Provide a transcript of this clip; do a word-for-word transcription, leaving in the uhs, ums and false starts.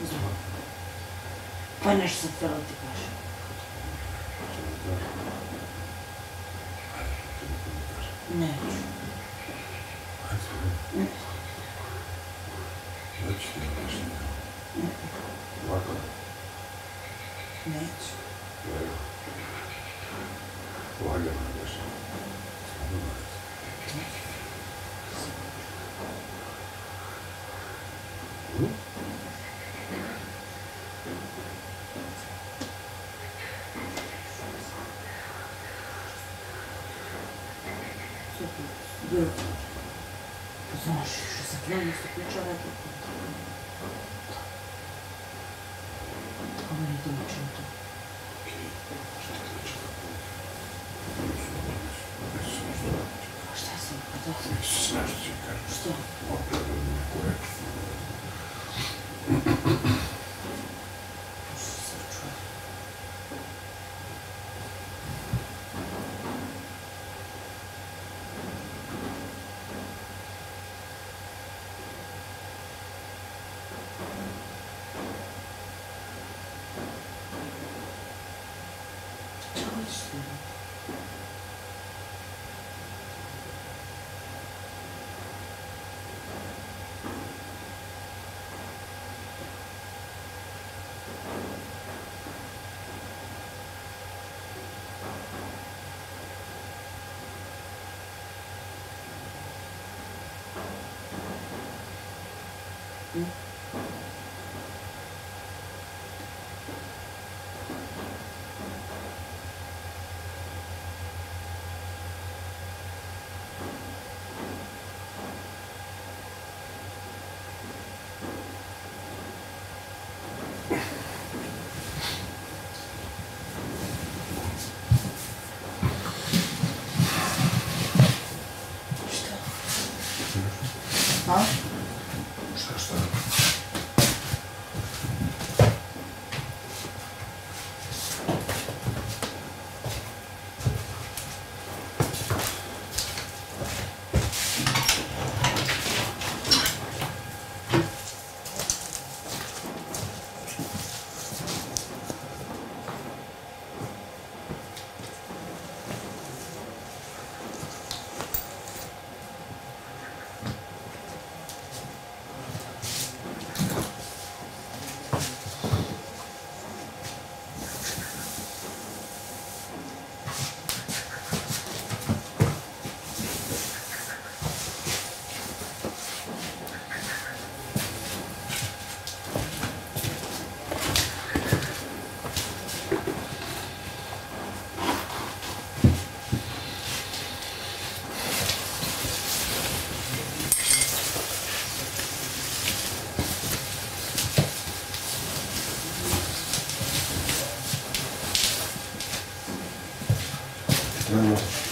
Pa nešto sam htjela ti kažem. Neću. Ajde. Neću ti objašnjenja. Lako? Neću. Evo. Lagano objašnjenja. Slobodno reci. Hm? Bilo. Znaš, što sam krenuo se priča rekla. Ovo nije domaćino to. Okej, šta ti reći tako? Neću se nešto raditi. A šta sam pa da? Neću se nešto će kažem. Što? Opet da mi neku reku. Što se sad čuje? Čao ćeš ti? Hm? Šta? A? Šta, šta? No, no.